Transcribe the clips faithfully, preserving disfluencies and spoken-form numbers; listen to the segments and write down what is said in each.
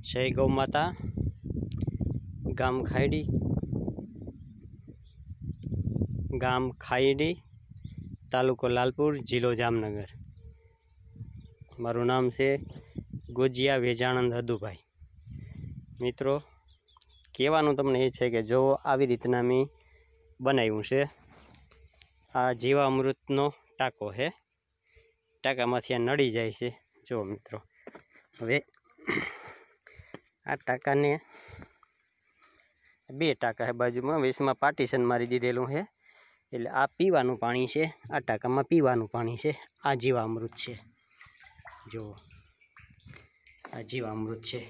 जय गौ माता। गाम खायडी गाम खायडी तालुको लालपुर जिलो जामनगर। मारू नाम से गोजिया वेजानंद हदुभाई। मित्रों कहेवानुं तमने ए छे के जो आवी रीतना मैं बनाव्युं छे। आ जीवामृतनो टाको है। टाकामांथी आ नड़ी जाय छे। जो मित्रों हवे आ टाका ने बे टाका है बाजू में वीसमां पार्टीशन मारी दीधेलुं है। एटले आ पीवानुं पाणी छे। आ टाकामां पीवानुं पाणी छे। आ जीवामृत छे। जो आ जीवामृत छे।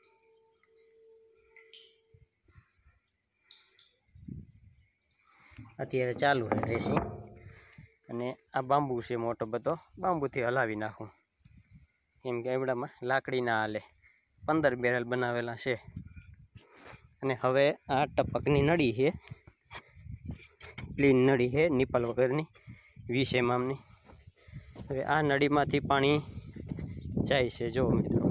अत्यारे चालू है ड्रेसिंग अने आ बांबू छे मोटो बधो। बांबूथी हलावी नाखुं केम के एवडामां लाकड़ी ना हाले। पंदर बेरल बनावेला छे। अने हवे आ टपकनी नड़ी है। क्लीन नड़ी है निपल वगरनी वीस एम एम नी। हवे आ नड़ीमांथी पाणी जाय छे। जो मित्रों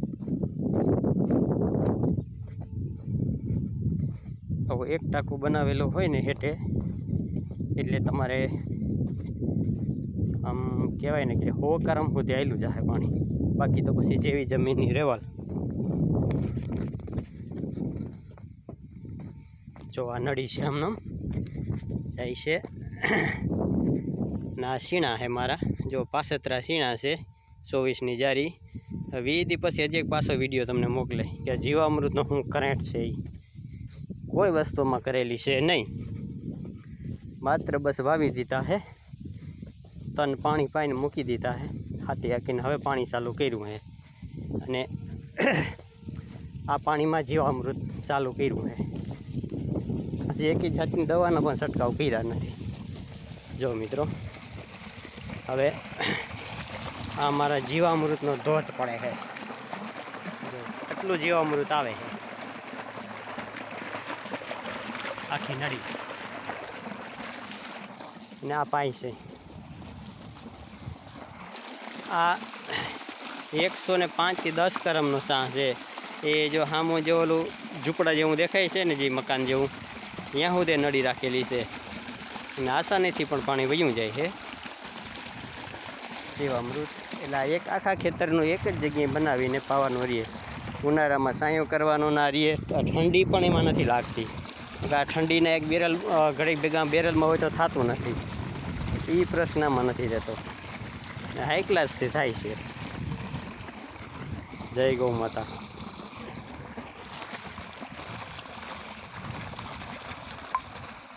हवे एक टाकू बनावेलो होय ने हेठे एटले तमारे आम कहेवाय ने के सौ करम सुधी आयलुं जाहे पाणी। बाकी तो पछी जेवी जमीननी रेवल। जो आ नड़ी छे आमनाम जाय छे। ना सीणा है मारा। जो पासतरा सीणा छे चौवीस नी जारी। वीस दी पछी हजी एक पाछो विडियो तमने मोकले के जीवामृतनो शुं करेंट छे। कोई वस्तुमां करेली छे नहीं। मात्र बस वावी दीधा है। तन पाणी पाईने मूकी दीधा है। हाथी हाकीने हवे पाणी चालू कर्युं है। अने आ पाणीमां जीवामृत चालू कर्युं है। हजी एके जातनी दवाना पण छटकाव कर्या नथी। जो मित्रों हवे आ मारा जीवामृतनो धोध पड़े है। जो आटलुं जीवामृत आवे है आखी नड़ी। ने आ पाई छे। आ एक सौ ने पांच थी दस करमनो साह है। ये जो हामो जो ओलू झूपड़ा जेवुं देखाय छे ने जे मकान जेवुं त्यां सुधी नड़ी राखेली छे। ने आसानीथी पण पाणी वह्युं जाय छे। जीवामृत एटले एक आखा खेतरनुं एक ज जग्याए बनावीने पावानुं रहे। उनाळामां सायो करवानो ना रहे। ठंडी पण एमां नथी लागती। आ ठंडीने एक बेरल घड़ी भेगा बेरलमां होय तो थातुं नथी। ई प्रश्न आमां नथी जतो। हाई क्लास थी थाय छे। जय गौ माता।